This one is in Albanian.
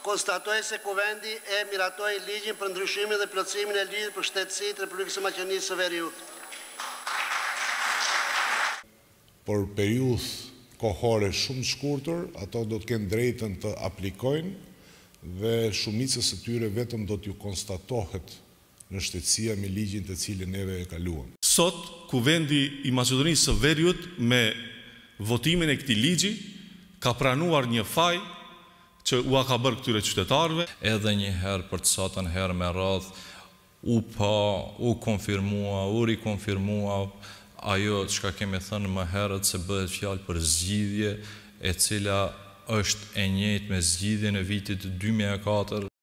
konstatoj se Kuvendi e miratoi ligjin për ndryshimin dhe plotësimin e ligjit për shtetësitë të Republikës së Maqedonisë së Veriut. Por periudhë kohore shumë shkurtër, ato do të kenë drejtën të aplikojnë dhe shumicës së tyre vetëm do t'ju konstatohet në shtetësia me ligjin të cilin neve e kaluam. Sot, Kuvendi i Maqedonisë së Veriut me votimin e këtij ligji ka pranuar një faj që ua ka bërë këtyre qytetarëve. Edhe një herë për të satën herë me radhë, u konfirmua, u rikonfirmua ajo që kemi thënë më herët se bëhet fjalë për zgjidhje e cila është e njëjtë me zgjidhjen e vitit 2004.